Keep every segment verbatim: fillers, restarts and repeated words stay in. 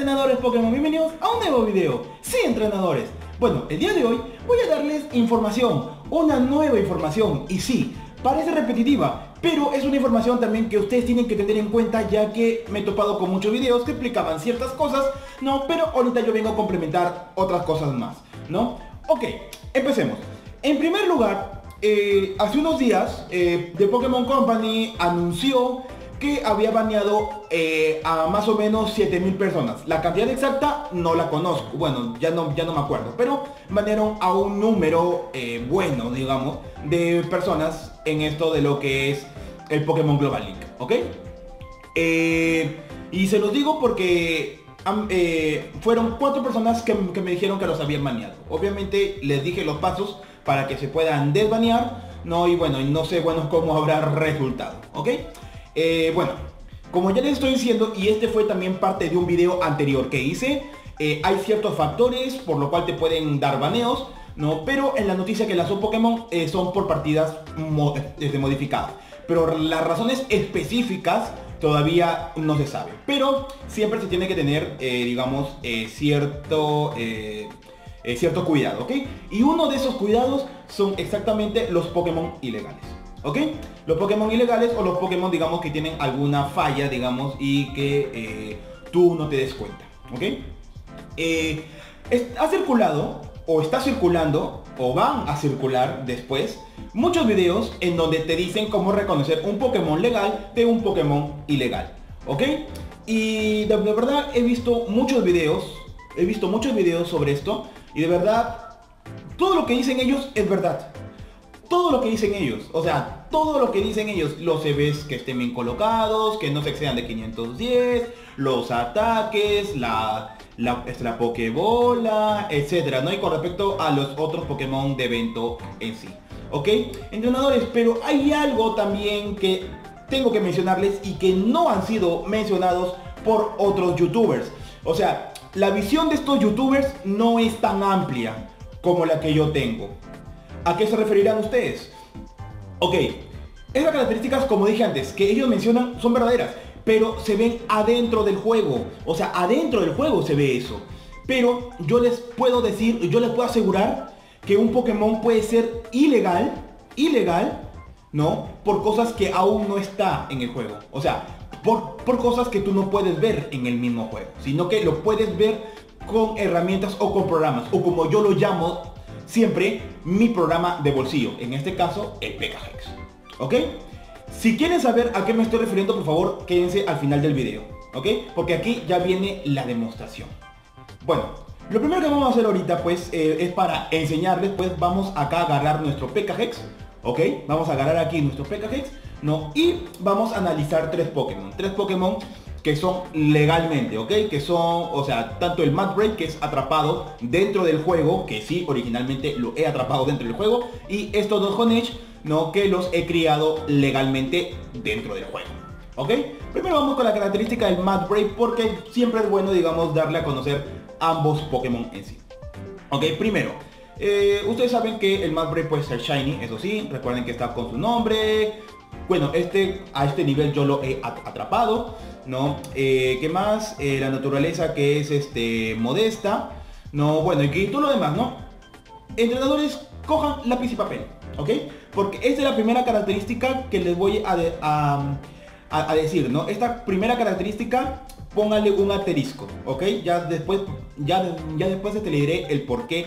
entrenadores Pokémon, bienvenidos a un nuevo video. Sí, entrenadores. Bueno, el día de hoy voy a darles información, una nueva información. Y sí, parece repetitiva, pero es una información también que ustedes tienen que tener en cuenta, ya que me he topado con muchos videos que explicaban ciertas cosas, ¿no? Pero ahorita yo vengo a complementar otras cosas más, ¿no? Ok, empecemos. En primer lugar, eh, hace unos días, eh, The Pokémon Company anunció que había baneado eh, a más o menos siete mil personas. La cantidad exacta no la conozco, bueno, ya no, ya no me acuerdo, pero banearon a un número eh, bueno, digamos, de personas en esto de lo que es el Pokémon Global League, ¿ok? Eh, y se los digo porque eh, fueron cuatro personas que, que me dijeron que los habían baneado. Obviamente les dije los pasos para que se puedan desbanear, ¿no? Y bueno, no sé, bueno, cómo habrá resultado, ¿ok? Eh, bueno, como ya les estoy diciendo, y este fue también parte de un video anterior que hice, eh, hay ciertos factores por lo cual te pueden dar baneos, ¿no? Pero en la noticia que lanzó Pokémon eh, son por partidas mo desde modificadas. Pero las razones específicas todavía no se sabe. Pero siempre se tiene que tener, eh, digamos, eh, cierto... Eh, eh, cierto cuidado, ¿ok? Y uno de esos cuidados son exactamente los Pokémon ilegales, ¿ok? Los Pokémon ilegales o los Pokémon, digamos, que tienen alguna falla, digamos, y que eh, tú no te des cuenta, ¿ok? Eh, ha circulado, o está circulando, o van a circular después, muchos videos en donde te dicen cómo reconocer un Pokémon legal de un Pokémon ilegal, ¿ok? Y de, de verdad he visto muchos videos, he visto muchos videos sobre esto, y de verdad, todo lo que dicen ellos es verdad. Todo lo que dicen ellos, o sea, todo lo que dicen ellos, los C Vs que estén bien colocados, que no se excedan de quinientos diez, los ataques, la, la, la Pokébola, etcétera, ¿no? Y con respecto a los otros Pokémon de evento en sí, ¿ok? Entrenadores, pero hay algo también que tengo que mencionarles y que no han sido mencionados por otros youtubers. O sea, la visión de estos youtubers no es tan amplia como la que yo tengo. ¿A qué se referirán ustedes? Ok, esas características, como dije antes, que ellos mencionan son verdaderas, pero se ven adentro del juego. O sea, adentro del juego se ve eso. Pero yo les puedo decir, yo les puedo asegurar que un Pokémon puede ser ilegal, ilegal, ¿no? Por cosas que aún no está en el juego. O sea, por, por cosas que tú no puedes ver en el mismo juego, sino que lo puedes ver con herramientas o con programas, o como yo lo llamo siempre, mi programa de bolsillo, en este caso el P K Hex, ¿ok? Si quieren saber a qué me estoy refiriendo, por favor quédense al final del video, ¿ok? Porque aquí ya viene la demostración. Bueno, lo primero que vamos a hacer ahorita pues eh, es para enseñarles, pues vamos acá a agarrar nuestro P K Hex, ¿ok? Vamos a agarrar aquí nuestro P K Hex, ¿no? Y vamos a analizar tres Pokémon, tres Pokémon que son legalmente, ¿ok? Que son, o sea, tanto el Mad Break, que es atrapado dentro del juego, que sí, originalmente lo he atrapado dentro del juego, y estos dos Honedge, ¿no? Que los he criado legalmente dentro del juego, ¿ok? Primero vamos con la característica del Mad Break, porque siempre es bueno, digamos, darle a conocer ambos Pokémon en sí. Ok, primero, eh, ustedes saben que el Mad Break puede ser Shiny, eso sí, recuerden que está con su nombre. Bueno, este, a este nivel yo lo he atrapado, ¿no? Eh, ¿Qué más? Eh, la naturaleza que es este modesta, ¿no? Bueno, y que todo lo demás, ¿no? Entrenadores, cojan lápiz y papel, ¿ok? Porque esta es la primera característica que les voy a, de, a, a, a decir, ¿no? Esta primera característica, póngale un asterisco, ¿ok? Ya después, ya, ya después te le diré el por qué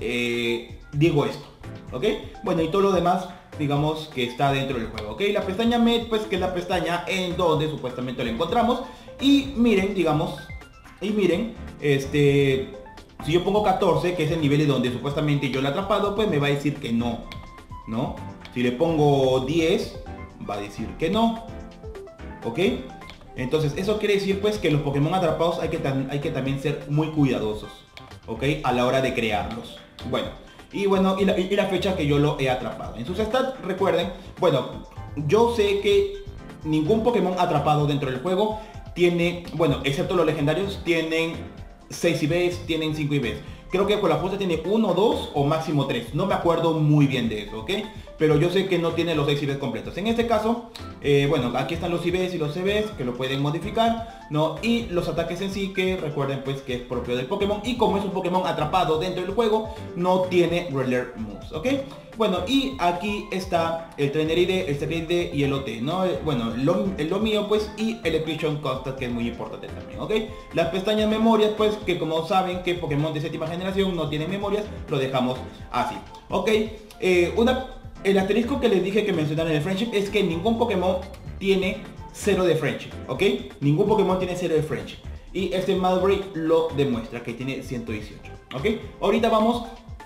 eh, digo esto, ¿ok? Bueno, y todo lo demás, digamos que está dentro del juego, ¿ok? La pestaña Med, pues que es la pestaña en donde supuestamente lo encontramos. Y miren, digamos, y miren, este, si yo pongo catorce, que es el nivel de donde supuestamente yo lo he atrapado, pues me va a decir que no, ¿no? Si le pongo diez, va a decir que no, ¿ok? Entonces eso quiere decir pues que los Pokémon atrapados hay que, hay que también ser muy cuidadosos, ¿ok? A la hora de crearlos. Bueno, y bueno, y la, y la fecha que yo lo he atrapado. En sus stats, recuerden, bueno, yo sé que ningún Pokémon atrapado dentro del juego tiene, bueno, excepto los legendarios, tienen seis I Vs, tienen cinco I Vs. Creo que con la fuerza tiene uno, dos o máximo tres. No me acuerdo muy bien de eso, ¿ok? Pero yo sé que no tiene los seis I Vs completos. En este caso, eh, bueno, aquí están los I Vs y los C Vs que lo pueden modificar, ¿no? Y los ataques en sí, que recuerden pues que es propio del Pokémon, y como es un Pokémon atrapado dentro del juego, no tiene Rare Moves, ¿ok? Bueno, y aquí está el Trainer I D, el Trainer I D y el O T, ¿no? Bueno, lo, lo mío pues, y Electrocution Constant, que es muy importante también, ¿ok? Las pestañas memorias, pues, que como saben que Pokémon de séptima generación no tienen memorias, lo dejamos así, ¿ok? Eh, una, el asterisco que les dije que mencionaron en el Friendship es que ningún Pokémon tiene cero de Friendship, ¿ok? Ningún Pokémon tiene cero de Friendship. Y este Malbury lo demuestra, que tiene ciento dieciocho, ¿ok? Ahorita vamos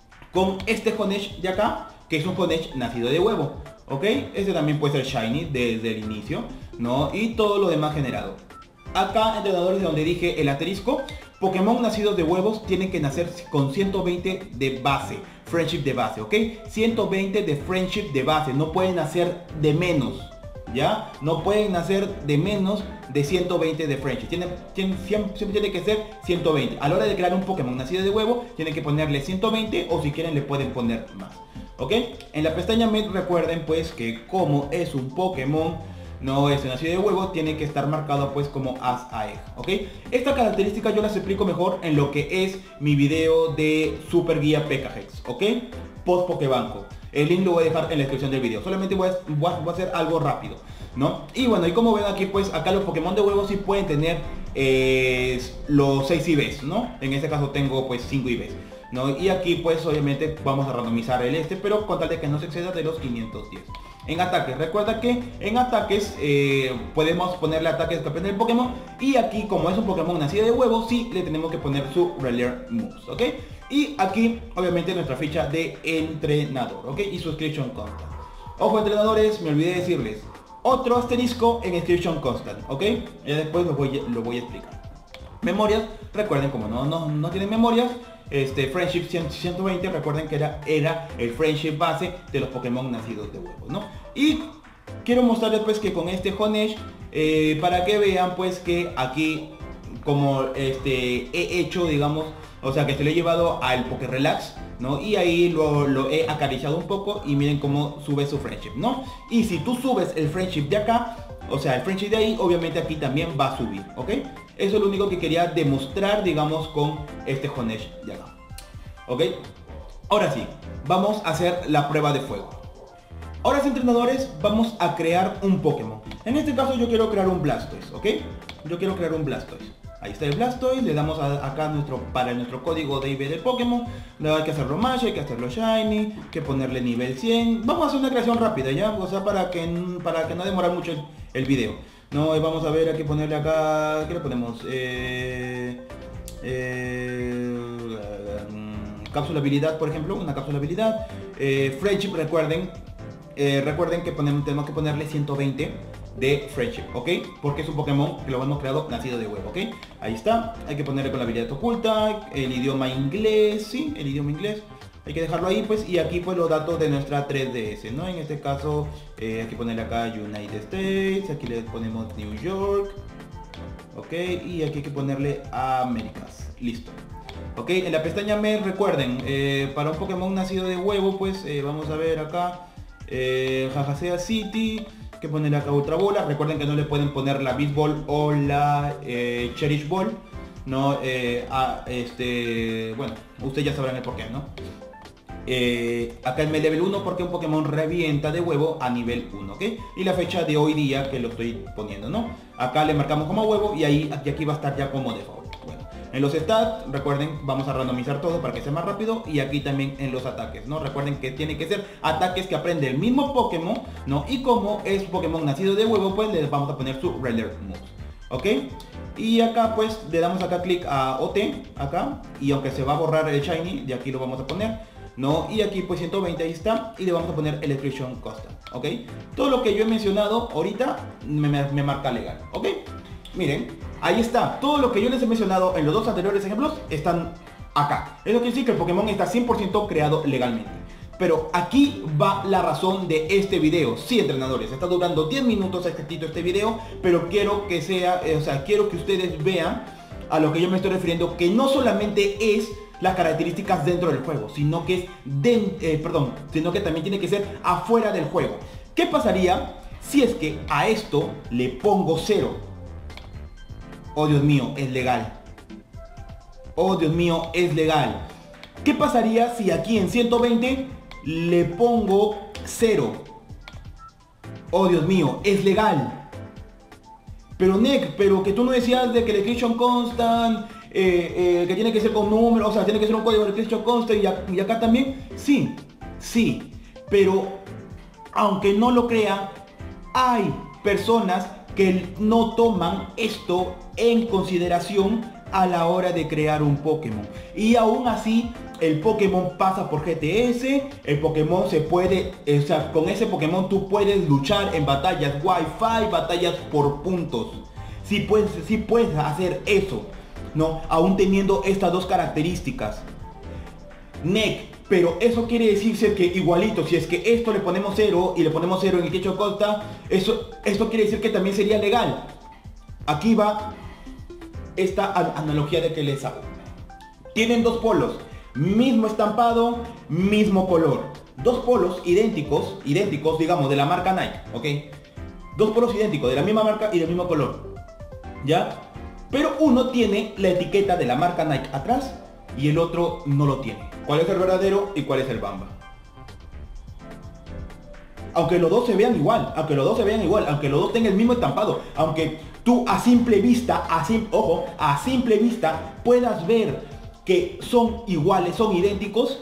con este Honedge de acá, que es un Honedge nacido de huevo, ¿ok? Este también puede ser Shiny desde el inicio, ¿no? Y todo lo demás generado. Acá, entrenadores, de donde dije el asterisco, Pokémon nacidos de huevos tienen que nacer con ciento veinte de base, Friendship de base, ¿ok? ciento veinte de Friendship de base, no pueden nacer de menos, ¿ya? No pueden nacer de menos de ciento veinte de Friendship, tienen, tienen, siempre, siempre tiene que ser ciento veinte. A la hora de crear un Pokémon nacido de huevo, tienen que ponerle ciento veinte, o si quieren le pueden poner más, ¿ok? En la pestaña Med recuerden pues que como es un Pokémon no es nacido de huevo, tiene que estar marcado pues como as a egg, ¿ok? Esta característica yo las explico mejor en lo que es mi video de Super Guía P K Hex, ¿ok? Post Pokébanco. El link lo voy a dejar en la descripción del video. Solamente voy a, voy a, voy a hacer algo rápido, ¿no? Y bueno, y como ven aquí, pues acá los Pokémon de huevo sí pueden tener eh, los seis I Vs, ¿no? En este caso tengo pues cinco I Vs, ¿no? Y aquí pues obviamente vamos a randomizar el este, pero con tal de que no se exceda de los quinientos diez. En ataques, recuerda que en ataques eh, podemos ponerle ataques que aprende el Pokémon, y aquí como es un Pokémon nacido de huevo, sí le tenemos que poner su Rare Moves, ¿ok? Y aquí obviamente nuestra ficha de entrenador, ¿ok? Y su Inscription Constant. Ojo, entrenadores, me olvidé decirles otro asterisco en Inscription Constant, ¿ok? Ya después lo voy, lo voy a explicar. Memorias, recuerden, como no, no, no tienen memorias, este Friendship ciento veinte, recuerden que era, era el Friendship base de los Pokémon nacidos de huevos, ¿no? Y quiero mostrarles pues que con este Honedge, eh, para que vean pues que aquí como este he hecho, digamos, o sea que se lo he llevado al Poké Relax, ¿no? Y ahí lo, lo he acariciado un poco, y miren cómo sube su Friendship, ¿no? Y si tú subes el Friendship de acá, o sea el Friendship de ahí, obviamente aquí también va a subir, ¿ok? Eso es lo único que quería demostrar, digamos, con este Honedge de acá, ¿ok? Ahora sí, vamos a hacer la prueba de fuego. Ahora sí, entrenadores, vamos a crear un Pokémon. En este caso yo quiero crear un Blastoise, ¿ok? Yo quiero crear un Blastoise. Ahí está el Blastoise, le damos a, acá nuestro, para nuestro código de I V del Pokémon. Le hay que hacerlo Match, hay que hacerlo Shiny, hay que ponerle nivel cien. Vamos a hacer una creación rápida, ¿ya? O sea, para que, para que no demore mucho el, el video. No, vamos a ver, hay que ponerle acá, ¿qué le ponemos? Eh, eh, cápsula habilidad, por ejemplo, una cápsula habilidad. Eh, Friendship, recuerden, eh, recuerden que ponemos, tenemos que ponerle ciento veinte de Friendship, ¿ok? Porque es un Pokémon que lo hemos creado nacido de huevo, ¿ok? Ahí está, hay que ponerle con la habilidad oculta, el idioma inglés, sí, el idioma inglés. Hay que dejarlo ahí pues, y aquí pues los datos de nuestra tres D S, ¿no? En este caso eh, hay que ponerle acá United States, aquí le ponemos New York, ok, y aquí hay que ponerle Américas, listo. Ok, en la pestaña Mail recuerden, eh, para un Pokémon nacido de huevo pues eh, vamos a ver acá, eh, Jajasea City, hay que ponerle acá Ultra Bola, recuerden que no le pueden poner la Beast Ball o la eh, Cherish Ball, no, eh, a, este, bueno, ustedes ya sabrán el porqué, ¿no? Eh, acá el level uno porque un Pokémon revienta de huevo a nivel uno, ¿ok? Y la fecha de hoy día que lo estoy poniendo, ¿no? Acá le marcamos como huevo, y ahí y aquí va a estar ya como default. Bueno, en los stats, recuerden, vamos a randomizar todo para que sea más rápido, y aquí también en los ataques, ¿no? Recuerden que tiene que ser ataques que aprende el mismo Pokémon, ¿no? Y como es un Pokémon nacido de huevo, pues le vamos a poner su Rare Moves, ¿ok? Y acá pues le damos acá clic a O T, acá, y aunque se va a borrar el Shiny, de aquí lo vamos a poner, ¿no? Y aquí pues ciento veinte, ahí está, y le vamos a poner Electrocution Constant, ¿ok? Todo lo que yo he mencionado ahorita me, me, me marca legal, ¿ok? Miren, ahí está, todo lo que yo les he mencionado en los dos anteriores ejemplos están acá. Eso quiere decir que el Pokémon está cien por ciento creado legalmente. Pero aquí va la razón de este video. Sí, entrenadores, está durando diez minutos exactito este video, pero quiero que sea, eh, o sea, quiero que ustedes vean a lo que yo me estoy refiriendo, que no solamente es las características dentro del juego, sino que es de, eh, perdón, sino que también tiene que ser afuera del juego. ¿Qué pasaría si es que a esto le pongo cero? Oh, Dios mío, es legal. Oh, Dios mío, es legal. ¿Qué pasaría si aquí en ciento veinte le pongo cero? Oh, Dios mío, es legal. Pero Nick, pero que tú no decías de que el execution constant, eh, eh, que tiene que ser con números, o sea, tiene que ser un código de execution constant y, a, y acá también. Sí, sí. Pero, aunque no lo crean, hay personas que no toman esto en consideración a la hora de crear un Pokémon. Y aún así, el Pokémon pasa por G T S, el Pokémon se puede, o sea, con ese Pokémon tú puedes luchar en batallas Wi-Fi, batallas por puntos. Sí puedes, sí puedes hacer eso, ¿no? Aún teniendo estas dos características. Nick, pero eso quiere decirse que igualito, si es que esto le ponemos cero y le ponemos cero en el techo costa, eso, esto quiere decir que también sería legal. Aquí va esta analogía de que les hago. Tienen dos polos, mismo estampado, mismo color. Dos polos idénticos, idénticos, digamos, de la marca Nike, ¿ok? Dos polos idénticos, de la misma marca y del mismo color, ¿ya? Pero uno tiene la etiqueta de la marca Nike atrás y el otro no lo tiene. ¿Cuál es el verdadero y cuál es el Bamba? Aunque los dos se vean igual, aunque los dos se vean igual, aunque los dos tengan el mismo estampado, aunque tú a simple vista, a sim, ojo, a simple vista puedas ver que son iguales, son idénticos,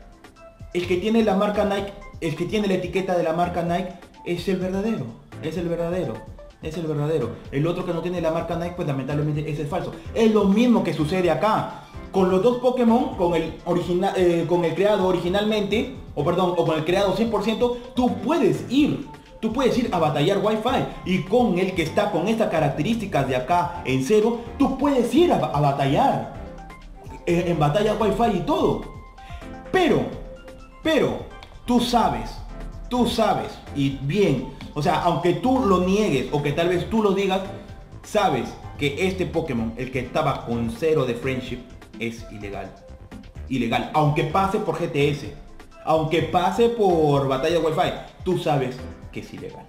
el que tiene la marca Nike, el que tiene la etiqueta de la marca Nike es el verdadero, es el verdadero, es el verdadero. El otro que no tiene la marca Nike, pues lamentablemente es el falso. Es lo mismo que sucede acá. Con los dos Pokémon, con el original, eh, con el creado originalmente, o perdón, o con el creado cien por ciento, tú puedes ir, tú puedes ir a batallar Wi-Fi. Y con el que está con estas características de acá en cero, tú puedes ir a, a batallar, eh, en batalla Wi-Fi y todo. Pero, pero, tú sabes, tú sabes, y bien, o sea, aunque tú lo niegues, o que tal vez tú lo digas, sabes que este Pokémon, el que estaba con cero de friendship, es ilegal. Ilegal. Aunque pase por G T S. Aunque pase por batalla Wi-Fi. Tú sabes que es ilegal.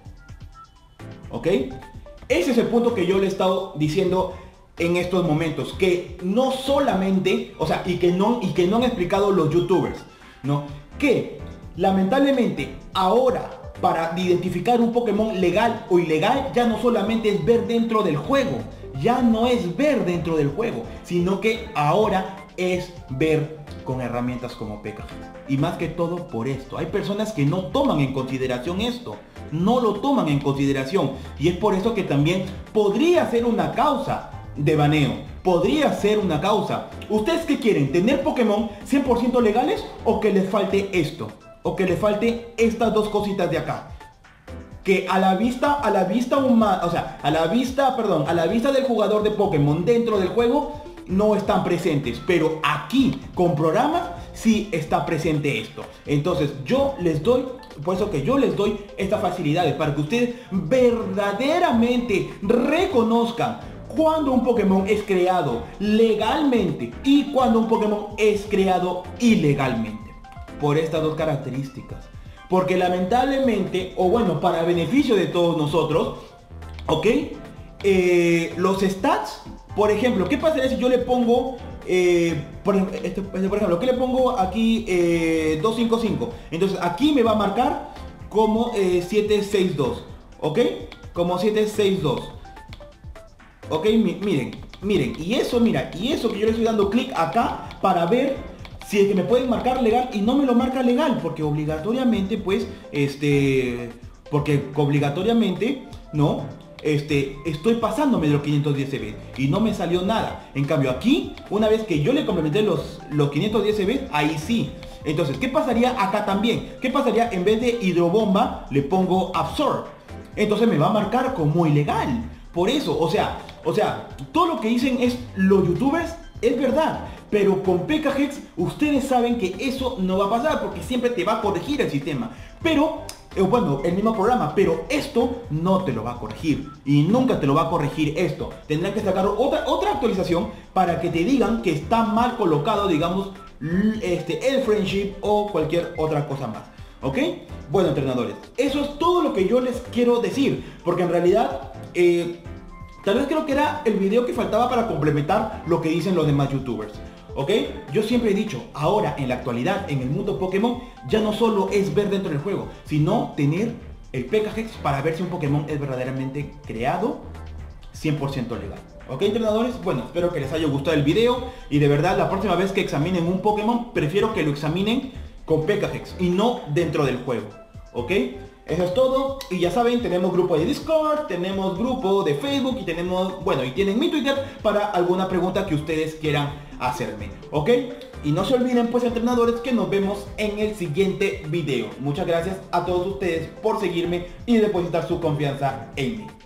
¿Ok? Ese es el punto que yo le he estado diciendo en estos momentos. Que no solamente, o sea, y que no, y que no han explicado los youtubers, ¿no? Que lamentablemente ahora, para identificar un Pokémon legal o ilegal, ya no solamente es ver dentro del juego. Ya no es ver dentro del juego, sino que ahora es ver con herramientas como P K G. Y más que todo por esto. Hay personas que no toman en consideración esto. No lo toman en consideración. Y es por eso que también podría ser una causa de baneo. Podría ser una causa. ¿Ustedes qué quieren? ¿Tener Pokémon cien por ciento legales o que les falte esto? O que les falte estas dos cositas de acá. Que a la vista, a la vista humana, o sea, a la vista, perdón, a la vista del jugador de Pokémon dentro del juego no están presentes, pero aquí con programas sí está presente esto. Entonces yo les doy, por eso que yo les doy estas facilidades para que ustedes verdaderamente reconozcan cuando un Pokémon es creado legalmente y cuando un Pokémon es creado ilegalmente, por estas dos características. Porque lamentablemente, o bueno, para beneficio de todos nosotros, ¿ok? Eh, los stats, por ejemplo, ¿qué pasaría si yo le pongo, eh, por, este, por ejemplo, ¿qué le pongo aquí? Eh, doscientos cincuenta y cinco. Entonces aquí me va a marcar como eh, setecientos sesenta y dos, ¿ok? Como setecientos sesenta y dos. ¿Ok? Mi, miren, miren, y eso, mira, y eso que yo le estoy dando clic acá para ver si es que me pueden marcar legal y no me lo marca legal, porque obligatoriamente, pues, este, porque obligatoriamente, no, este, estoy pasándome de los quinientos diez C B y no me salió nada. En cambio aquí, una vez que yo le complementé los, los quinientos diez C B, ahí sí. Entonces, ¿qué pasaría acá también? ¿Qué pasaría en vez de hidrobomba le pongo absorb? Entonces me va a marcar como ilegal. Por eso, o sea, o sea, todo lo que dicen es los youtubers es verdad. Pero con P K Hex ustedes saben que eso no va a pasar porque siempre te va a corregir el sistema. Pero, eh, bueno, el mismo programa, pero esto no te lo va a corregir. Y nunca te lo va a corregir esto. Tendrán que sacar otra, otra actualización para que te digan que está mal colocado, digamos, este, el friendship o cualquier otra cosa más. ¿Ok? Bueno, entrenadores, eso es todo lo que yo les quiero decir. Porque en realidad... Eh, Tal vez creo que era el video que faltaba para complementar lo que dicen los demás youtubers. ¿Ok? Yo siempre he dicho, ahora en la actualidad, en el mundo Pokémon, ya no solo es ver dentro del juego, sino tener el P K Hex para ver si un Pokémon es verdaderamente creado cien por ciento legal. ¿Ok, entrenadores? Bueno, espero que les haya gustado el video y de verdad la próxima vez que examinen un Pokémon, prefiero que lo examinen con P K Hex y no dentro del juego. ¿Ok? Eso es todo y ya saben, tenemos grupo de Discord, tenemos grupo de Facebook y tenemos, bueno, y tienen mi Twitter para alguna pregunta que ustedes quieran hacerme, ¿ok? Y no se olviden pues, entrenadores, que nos vemos en el siguiente video. Muchas gracias a todos ustedes por seguirme y depositar su confianza en mí.